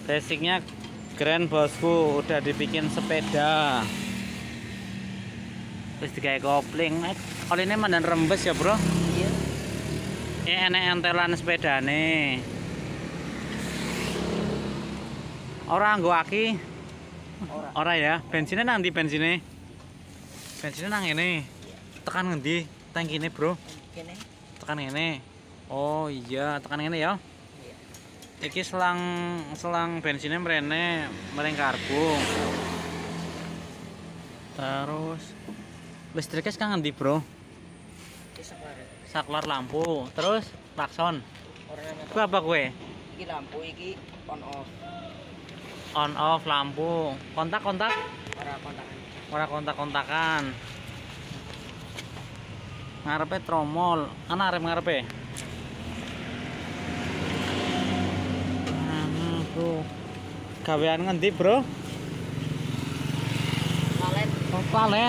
Basicnya keren bosku, udah dibikin sepeda. Terus digawe kopling. Kalau ini mandan rembes ya bro? Iya. Ini enek entelan sepeda nih. Orang nggo aki. Ora ya, bensinnya nang ndi bensinnya? Bensinnya nang ini. Tekan ngendi tangkine bro? Kene. Tekan ini. Oh iya, tekan ini ya. Iya. Iki selang bensinnya mrene mereng karbu. Terus listriknya sekarang ngendi bro? Iki saklar. Saklar lampu. Terus klakson. Ora Ku apa kue? iki lampu iki on off. On off lampu. Kontak Ora kontakan. ora kontak-kontakan. Ngarepe tromol. Ana arep ngarepe. Bro. Gawean ngendi, Bro? Valen. Oh, palen.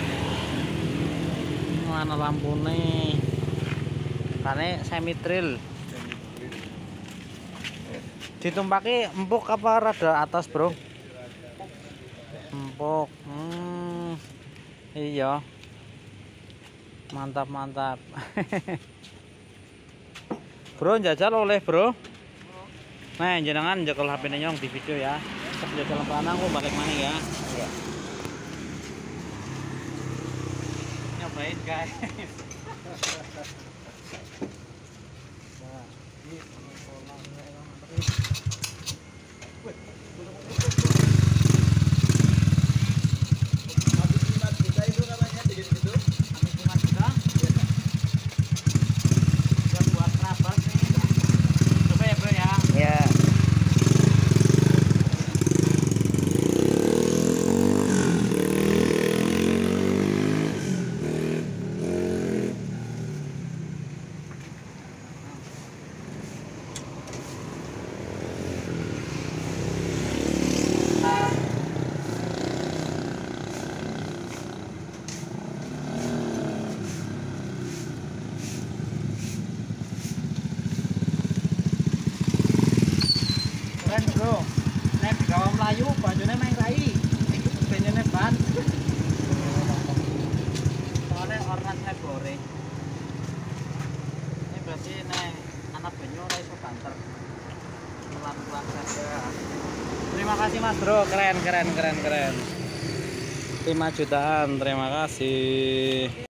Mana lampune? Kane semi trail. Ditumpaki empuk apa rada atas, Bro? Empuk. Iya. Mantap. Bro, jajal oleh, Bro. Nah, jenengan njekel HP-ne nyong di video ya. Terus jajal lanang aku balik mana ya? Iya. Nyobain, guys. Iya. Keren bro, nek digawa melayu bajune main rai, benjene ban. Soalnya ornasnya gore. Ini berarti nek anak banyu ora iso banter. Pelan-pelan saja. Terima kasih mas bro, keren. 5 jutaan, terima kasih.